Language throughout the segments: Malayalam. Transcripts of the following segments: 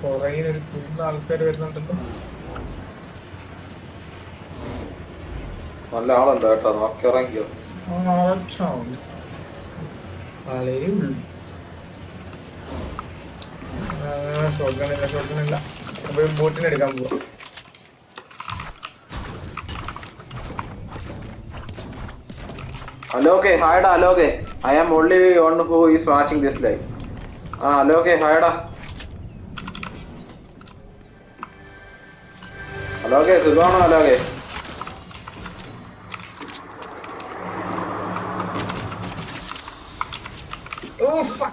പുറകിലൊരു കുന്ന ആൾക്കാർ വരുന്നുണ്ടല്ലോ. നല്ല ആളുണ്ട് കേട്ടോ, നോക്കി ഇറങ്ങിയോ. ഷോട്ടണില്ല. ബോട്ടിന് എടുക്കാൻ പോവാ. Aloke, hi da, Aloke. I am only one who is watching this live. Aloke, hi da. Aloke, സുഖാണോ Aloke? Oh fuck.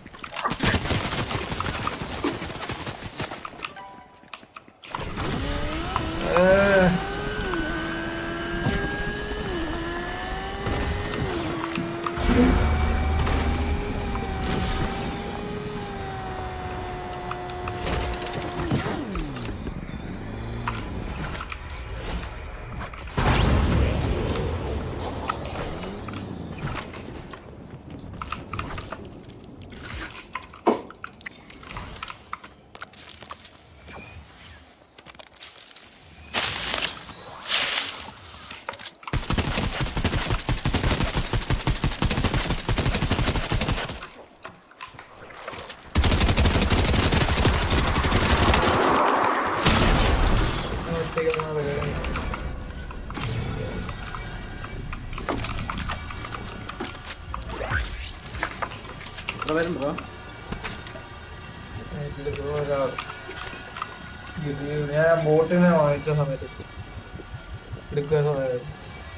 ഞാൻ ബോട്ടിനെ വാങ്ങിച്ച സമയത്ത് എടുക്കുന്ന സമയത്ത്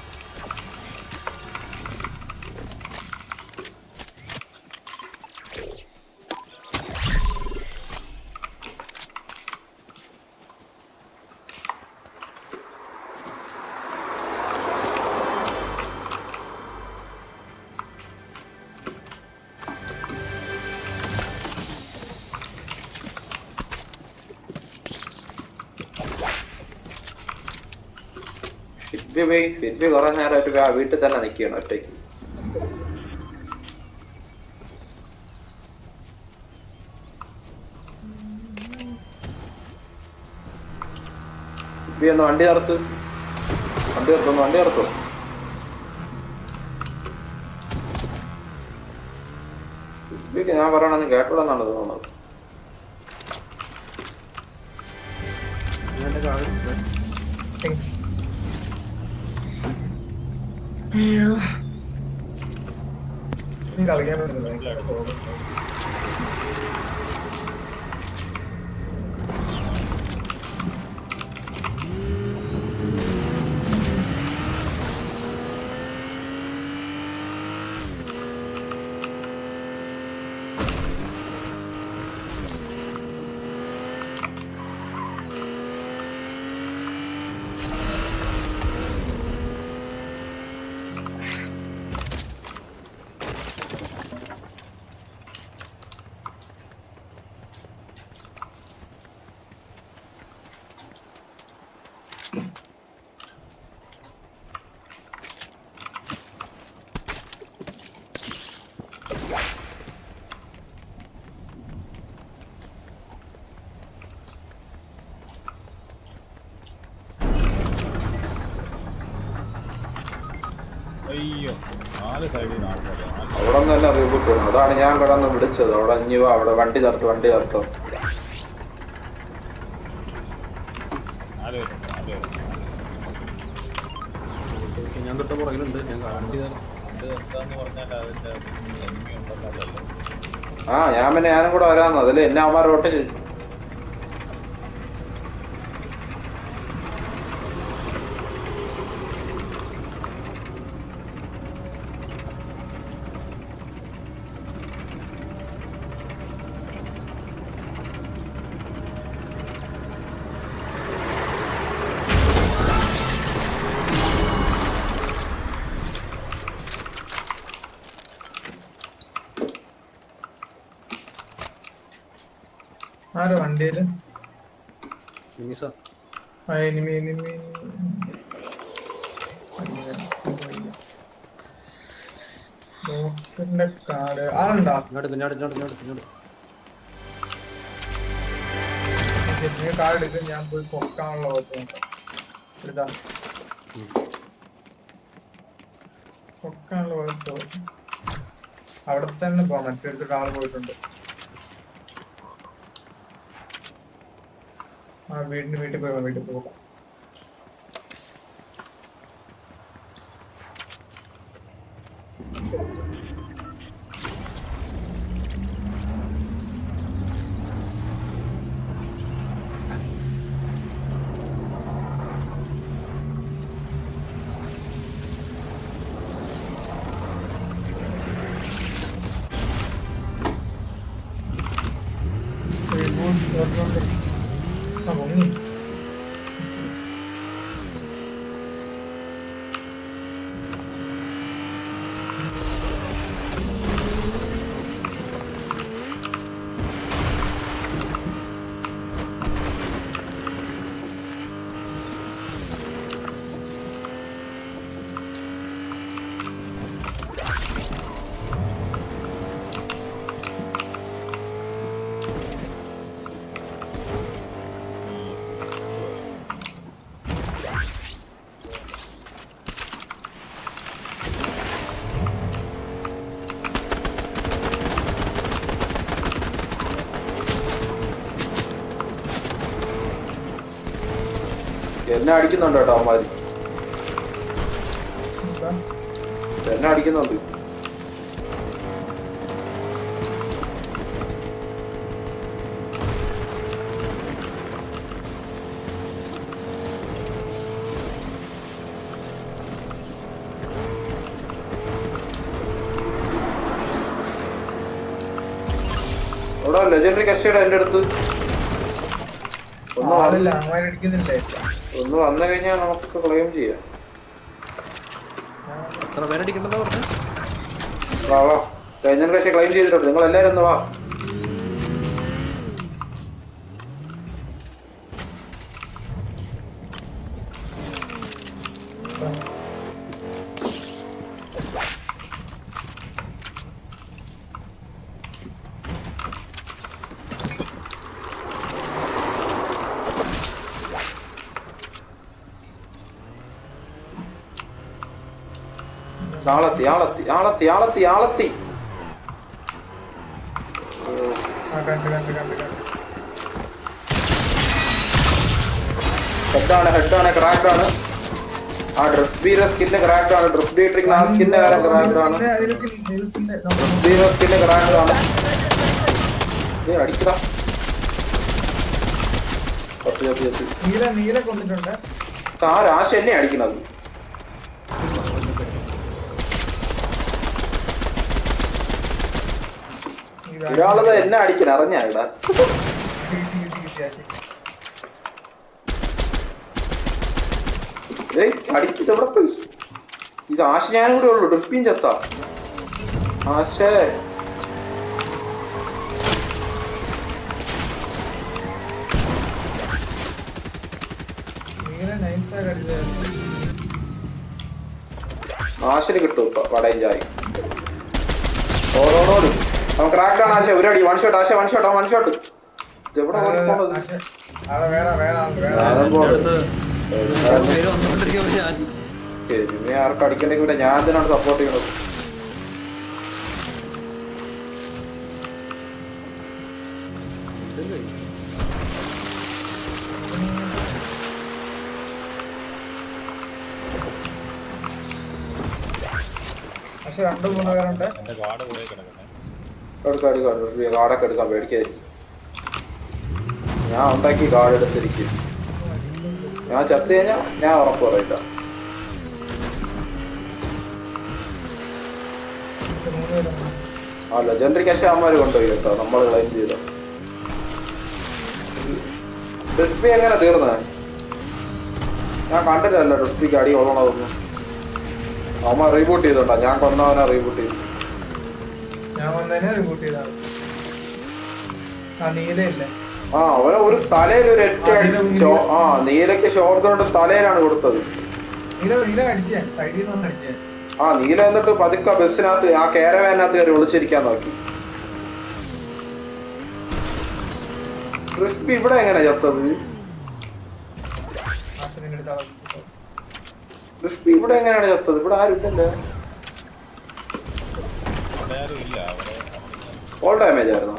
ഫിറ്റ്ബി കുറെ നേരമായിട്ട് വീട്ടിൽ തന്നെ നിൽക്കുകയാണ് ഒറ്റയ്ക്ക്. ഫിറ്റ്ബി ഒന്ന് വണ്ടി നിർത്ത്, വണ്ടി നിർത്തോ. ഫിറ്റ്ബിക്ക് ഞാൻ പറയണമെന്ന് കേട്ടോളെന്നാണ് തോന്നുന്നത്. കളിക്കാനുണ്ട്. അവിടെ ഒന്നല്ല റീബൂട്ട്, അതാണ് ഞാൻ കിടന്ന് വിളിച്ചത്. അവിടെ അഞ്ഞു അവിടെ വണ്ടി തർത്തു. ഞാൻ തൊട്ട് പുറകിലുണ്ട്. ഞാനും കൂടെ വരാന്ന്. അതിൽ എന്നെ അവന്മാർ റോട്ട് ചെയ്തു. ആരോ വണ്ടിയില് കാട് ആളുണ്ടോ? നീ കാർ എടുക്കും, ഞാൻ പോയി പൊക്കാനുള്ള കുഴപ്പം എടുത്താ പൊക്കാനുള്ള കുഴപ്പം. അവിടെ തന്നെ പോവാം, മറ്റൊരു കാർ പോയിട്ടുണ്ട്. ആ വീട്ടിൽ പോകാം. എന്നെ അടിക്കുന്നുണ്ട് കേട്ടോ അവന്മാര്, എന്നെ അടിക്കുന്നുണ്ട്. ഇവിടെ ലെജൻഡറി കസ്റ്റയുടെ എന്റെ അടുത്ത് ഒന്ന് വന്നു കഴിഞ്ഞാൽ നമുക്ക് ക്ലെയിം ചെയ്യാം. വാ വാ, ലെജൻഡറി കസ്റ്റ ക്ലെയിം ചെയ്തിട്ടുണ്ട്. നിങ്ങൾ എല്ലാവരും ഒന്ന് വാ. ആളത്തി ഹെഡാണ് ക്രാക്ഡ് ആണ്. ആ ഡ്രസ് ബീറെ സ്കിന്ന് ക്രാക്ഡ് ആണ്. ഡ്രസ് ബീട്രിങ് ആ സ്കിന്ന് ക്രാക്ഡ് ആണ്. ഡ്രസ് ബീറെ സ്കിന്ന് ക്രാക്ഡ് ആണ്. അടിക്കടാ. ആരാശ എന്നെ അടിക്കണത്. ഒരാളത് എന്നെ അടിക്കണം, അറിഞ്ഞാ ഇവിടെ അടിക്കവിടെ പോയി. ഇത് ആശ ഞാനും കൂടെ ഉള്ളു. ഡ്രിപ്പീൻ ചത്ത ആശേ. ആശന് കിട്ടും ഇപ്പൊ വടയും ചായ. ഓരോന്നോടും അവൻ ക്രാക്ഡ് ആണ്. ആശ ഒരു അടി. വൺ ഷോട്ട് ആശ, വൺ ഷോട്ട്. ഇതെവിടെ ആർക്കും അടിക്കണ്ടെങ്കിൽ ഇവിടെ ഞാൻ തന്നെയാണ് സപ്പോർട്ട് ചെയ്യണത്. കാർഡൊക്കെ എടുക്കാൻ പേടിക്കാതിരിക്കും. ഞാൻ ഉണ്ടാക്കി കാർഡ് എടുത്തിരിക്കും. ഞാൻ ചത്തു കഴിഞ്ഞാൽ ഞാൻ ഉറപ്പ് പറയില്ല. ആ ലെജൻഡറി ക്യാഷ് അവന്മാര് കൊണ്ടുപോയി കേട്ടോ, നമ്മൾ ക്ലെയിം ചെയ്ത. ഡെസ്പി എങ്ങനെ തീർന്നേ? ഞാൻ കണ്ടില്ലല്ലോ ഡെസ്പിക്ക് അടി കൊള്ളണതൊന്നും. അവന്മാർ റീബൂട്ട് ചെയ്തോണ്ടാ. ഞാൻ കൊന്നവനെ റീബൂട്ട് ചെയ്തു. ആ അവനെ ഒരു തലയിൽ ഒരു ഒറ്റ അടിച്ചോ. ആ നീലയ്ക്ക് ഷോട്ട് കൊണ്ട് തലയിലാണ് കൊടുത്തത്. ആ നീല എന്നിട്ട് പതുക്കെ ബസ്സിനകത്ത് ആ കാരവാനകത്ത് കയറി വിളിച്ചിരിക്കാൻ നോക്കി. ക്രിസ്പി ഇവിടെ എങ്ങനെ ചത്തത്? ക്രിസ്പി ഇവിടെ എങ്ങനെയാണ് ചത്തത്? ഇവിടെ ആരും ഇല്ലല്ലേ? ഓൾ ഡാമേജ് ആയിരുന്നോ?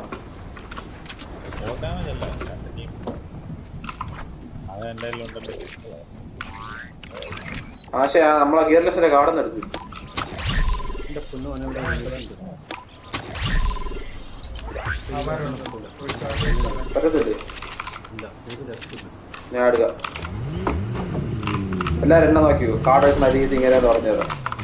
ആശയ നമ്മളെ ഗിയർലെസിന്റെ കാർഡെന്ന് എടുത്ത് പറ്റത്തില്ലേ? ഞാൻ എടുക്കാം. എല്ലാരും എന്നെ നോക്കിയോ? കാർഡേഴ്സിന് അധികം ഇങ്ങനെ പറഞ്ഞതാ.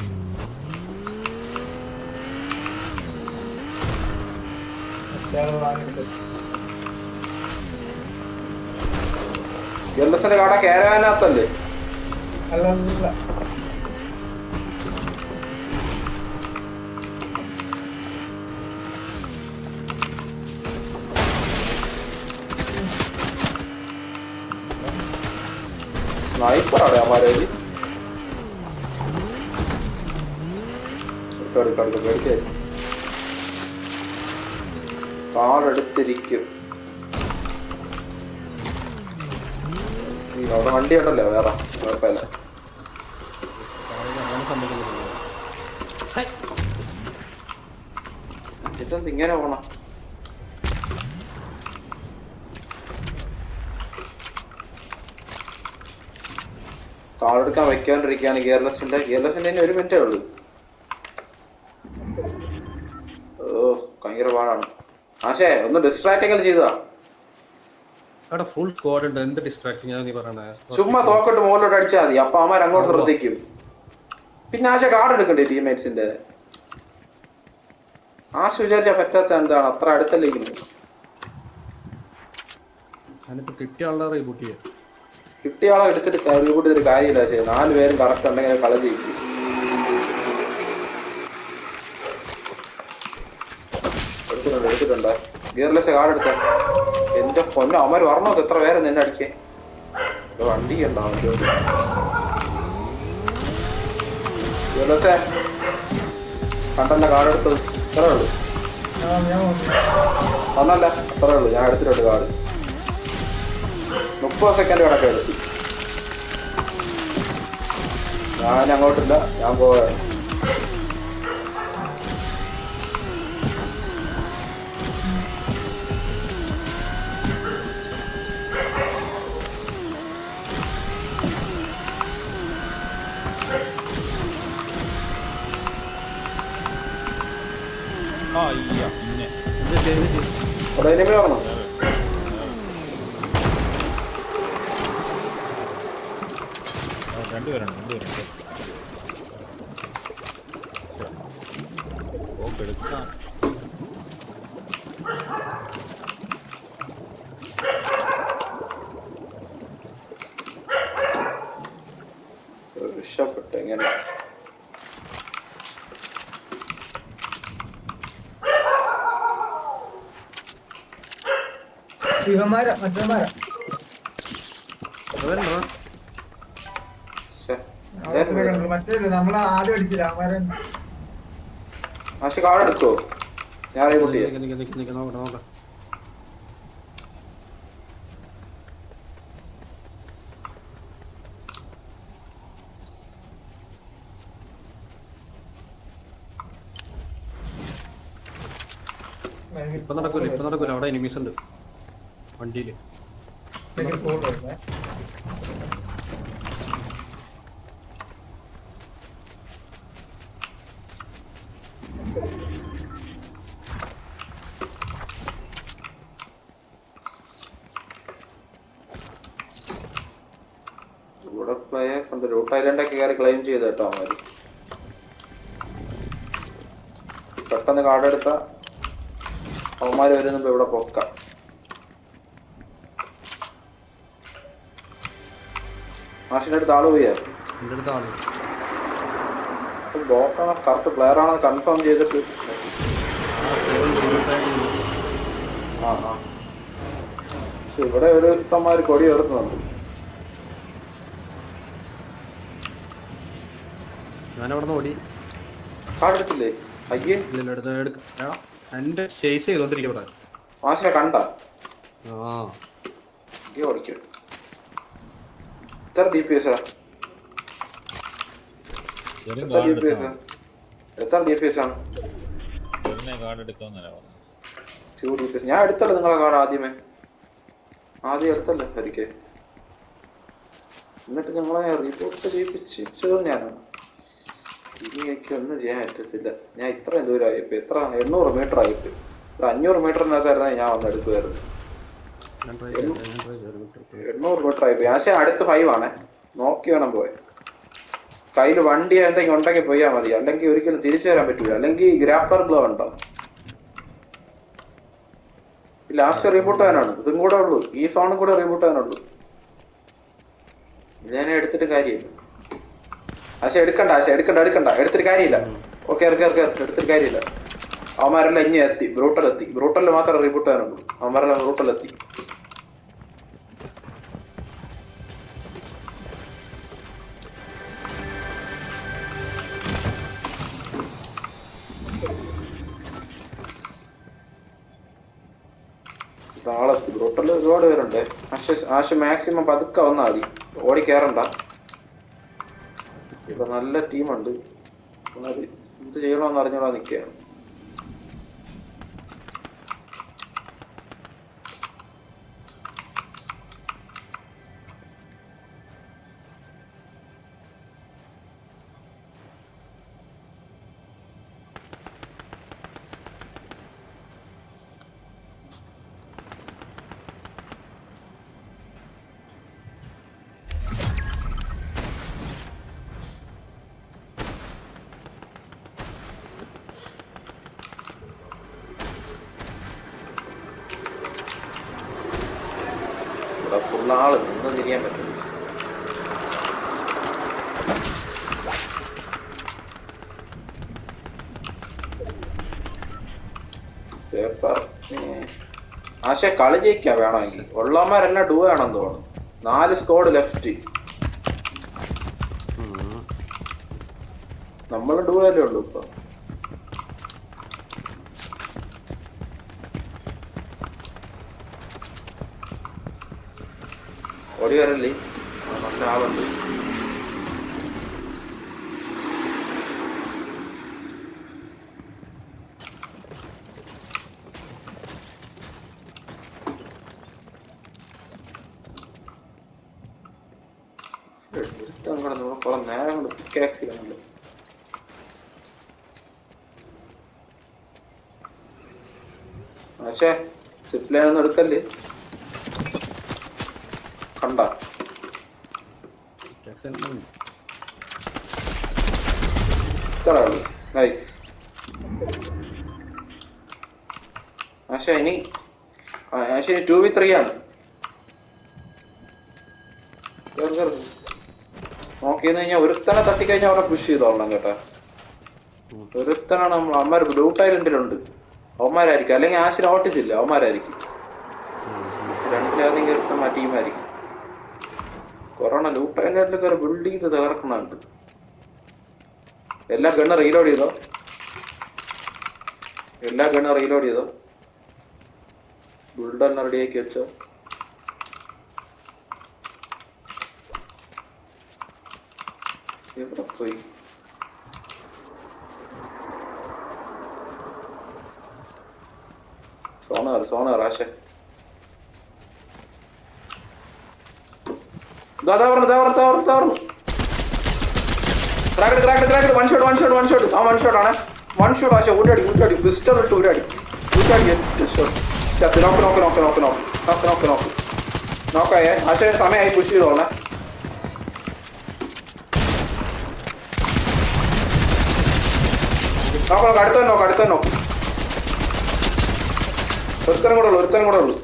ഗിയർലെസിന്റെ കാർഡ കാരവാനകത്തല്ലേ? സ്നൈപ്പറാണ് അമാരെ പേടിച്ചേ. കാറെടുത്തിരിക്കും. അവിടെ വണ്ടി ഉണ്ടല്ലോ വേറെ കുഴപ്പമില്ല. ഇതെന്ത് ഇങ്ങനെ പോണം? കാറെടുക്കാൻ വെക്കാണ്ടിരിക്കുകയാണ് ഗിയർലെസിന്റെ. ഗിയർലെസിന്റെ ഒരു മിനിറ്റേ ഉള്ളൂ. ഓ ഭയങ്കര പാടാണ്. ആശേ ഒന്ന് ഡിസ്ട്രാക്ട് ചെയ്തതാ. ചുമ്മാ തോക്കോട്ട് മുകളിലോട്ട് അടിച്ചാൽ മതി. അപ്പൊ അമ്മ അങ്ങോട്ട് ശ്രദ്ധിക്കും. പിന്നെ ആശ കാർഡ് എടുക്കണ്ടേ ടീംമേറ്റ്സിന്റെ? ആശ വിചാരിച്ചാ പറ്റാത്ത എന്താണ്? അത്ര അടുത്തല്ലേ ഇരിക്കുന്നത്. കിട്ടിയ ആളെ എടുത്തിട്ട് റീബൂട്ട് ചെയ്തിട്ട് കാര്യമില്ല. 4 പേരും കറക്റ്റ് ഉണ്ടെങ്കിൽ കളി ജയിക്കും. എടുത്തിട്ടുണ്ട്. ഗിയർലെസ് കാർഡ് എടുത്ത എന്റെ പൊന്നോ അവന്മാർ പറഞ്ഞോ എത്ര പേരെ നിന്നെ അടിക്കേ. വണ്ടി ഉണ്ടാവും ഗിയർലെസ്സേ കണ്ടല്ല കാർഡ് എടുത്തത്. എത്രേ ഉള്ളു? ഒന്നല്ല അത്രേ ഉള്ളു. ഞാൻ എടുത്തിട്ടുണ്ട് കാർഡ്. 30 സെക്കൻഡ് കണക്കെ എടുത്തു. ഞാൻ അങ്ങോട്ടില്ല, ഞാൻ പോവാണ്. അവിടെ ഇനിമേ വരണം. രക്ഷപ്പെട്ടു എങ്ങനെ? നമ്മളെ ആദ്യം അടിച്ചില്ല. കാർഡ് എടുക്കോ? ഞാൻ നോക്കാം. ഇപ്പൊ നടക്കൂല. അവിടെ എനിമീസ് ഉണ്ട് വണ്ടിയില്. ഇവിടെ പ്ലേയേഴ്സ് ഉണ്ട്. റൂട്ട് ഐലൻഡൊക്കെ കയറി ക്ലെയിം ചെയ്ത് കേട്ടോ അവന്മാര്. പെട്ടെന്ന് കാർഡ് എടുത്ത അവന്മാര് വരുന്നുമ്പോ ഇവിടെ പൊക്കാം. മാഷിന്റെ അടുത്ത് ആള് പോയാ? ബ്ലോക്കാണ് കറക്റ്റ് പ്ലെയർ ആണെന്ന് കൺഫേം ചെയ്തിട്ട്. ഇവിടെ ഒരു ഇഷ്ടന്മാര് കൊടി ഉയർത്തുന്നുണ്ട്. ഞാനവിടെ ഓടി. കാർഡ് എടുത്തില്ലേ? അയ്യേ എന്റെ ചേസ് ചെയ്തോണ്ടിരിക്കും. മാഷിനെ കണ്ട? ഓടിക്കും. എത്ര DPS? എത്ര DPS ആണ്? ഞാൻ എടുത്തല്ലോ നിങ്ങളെ കാർഡ് ആദ്യം എടുത്തല്ലേ ഒരിക്കൽ. എന്നിട്ട് ഞങ്ങളെ റിപ്പോർട്ട് ചെയ്യിപ്പിച്ചത് ഞാനാണ്. ഇനി എനിക്ക് ഒന്നും ചെയ്യാൻ പറ്റത്തില്ല. ഞാൻ ഇത്രയും ദൂരമായിപ്പോ, എത്ര 800 മീറ്റർ ആയിപ്പോ. 500 മീറ്ററിനകത്തായിരുന്നു ഞാൻ വന്ന് എടുക്കുമായിരുന്നു. 800 മീറ്റർ ആയിപ്പോ. പക്ഷേ അടുത്ത് 5 ആണേ. നോക്കി വേണം പോയി. കയ്യിൽ വണ്ടി എന്തെങ്കിലും ഉണ്ടെങ്കിൽ പോയാൽ മതി, അല്ലെങ്കിൽ ഒരിക്കലും തിരിച്ചു തരാൻ പറ്റൂല. അല്ലെങ്കിൽ ഗ്രാപ്പർ ഗ്ലോ ഉണ്ടോ? ലാസ്റ്റ് റീബൂട്ട് ചെയ്യാനാണ്. ഇതും കൂടെ ഉള്ളൂ, ഈ സോണും കൂടെ റീബൂട്ട് ചെയ്യാനുള്ളൂ. ഞാൻ എടുത്തിട്ട് കാര്യമില്ല. എടുക്കണ്ട എടുത്തിട്ട് കാര്യമില്ല. ഓക്കെ എടുത്തിട്ട് കാര്യമില്ല. അവന്മാരെല്ലാം ഇനി എത്തി, ബ്രൂട്ടൽ മാത്രമേ റീബൂട്ട് ചെയ്യാനുള്ളൂ. അവന്മാരെല്ലാം ബ്രൂട്ടലെത്തി. നാളെത്തി. ബ്രൂട്ടൽ ഒരുപാട് പേരുണ്ട്. മാക്സിമം പതുക്കെ വന്നാൽ മതി, ഓടി കയറണ്ട. ഇപ്പൊ നല്ല ടീമുണ്ട്. എന്ത് ചെയ്യണമെന്ന് അറിഞ്ഞോളാ നിൽക്കുകയാണ്. ഫുള്ളാള് ഒന്നും തിരിയാൻ പറ്റില്ല. കളി ജയിക്കാൻ വേണമെങ്കിൽ ഉള്ളമാരെല്ലാം ഡൂ ആണെന്ന് തോന്നുന്നു. 4 സ്കോഡ് ലെഫ്റ്റ്. നമ്മൾ ഡൂ അല്ലേ ഉള്ളൂ ഇപ്പൊ. ഓടി വരല്ലേ, നല്ല ആളുണ്ട്. കുറെ നേരം കൊണ്ട് പിക്കാക്സിലുണ്ട്. പക്ഷേ സിപ്ലൈനൊന്നും എടുക്കല്ലേ. കണ്ട നൈസ്. പക്ഷെ ഇനി 2v3 ആണ്. നോക്കിയെന്ന് കഴിഞ്ഞാൽ ഒരുത്തനെ തട്ടിക്കഴിഞ്ഞാൽ അവിടെ പുഷ് ചെയ്തോളണം കേട്ടോ. ഒരുത്തനാണ് നമ്മൾ അവന്മാർ ബ്ലൂട്ട് ഐലൻഡിലുണ്ട്. അവന്മാരായിരിക്കും, അല്ലെങ്കിൽ ആശിന് ഓട്ടിച്ചില്ല, അവന്മാരായിരിക്കും. രണ്ടിലേതെങ്കിലും ഒരുത്തം ടീമായിരിക്കും. കൊറോണ ലൂട്ട് ഐലൻഡിലൊക്കെ ഒരു ബിൽഡ് ചെയ്ത് തകർക്കുന്നുണ്ട്. എല്ലാ ഗണ്ണ് റീലോഡ് ചെയ്തോ, ബിൽഡ് തന്നെ റെഡിയാക്കി വെച്ചോ. എവിടെ പോയി? സോണാർ ആശേ നോക്കായേ. ആശയ സമയമായി പുഷ് ചെയ്തോളണേ. നോക്കണം, അടുത്ത നോക്ക്. ഒരുത്തരം കൂടെ ഉള്ളു.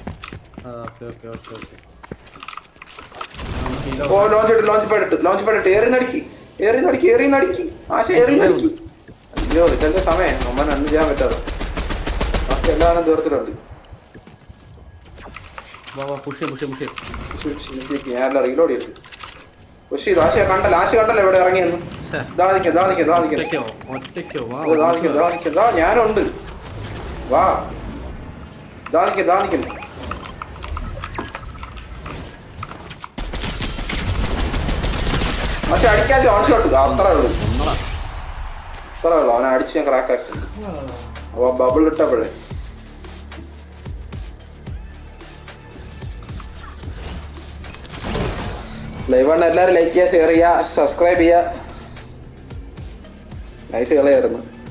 ഓ ലോഞ്ച് പാഡിട്ട് എറിനടിക്കി. ആശ എറിനടിക്കി. അയ്യോ ഇതെന്റെ സമയം അമ്മ അന്ന് ചെയ്യാൻ പറ്റാതെ. ബാക്കി എല്ലാവരും തീർത്തിട്ടുണ്ട്. ഞാനെല്ലാം റീലോഡ് ചെയ്തു. പുഷ് ചെയ്തു. ആശ കണ്ടല്ലോ എവിടെ ഇറങ്ങിയെന്ന്. ഞാനുണ്ട്. വാ നിക്കുന്നു. പക്ഷെ അടിക്കാൻ ഓൺഷോട്ട് അത്രേ ഉള്ളൂ അത്രേ ഉള്ളൂ അവനെ അടിച്ച് ഞാൻ ക്രാക്കാക്കി അപ്പൊ ബബിൾ ഇട്ടപ്പോഴേ ലൈവ് ആണ് എല്ലാവരും ലൈക്ക് ചെയ്യുക ഷെയർ ചെയ്യുക സബ്സ്ക്രൈബ് ചെയ്യുക നൈസ് കളിയായിരുന്നു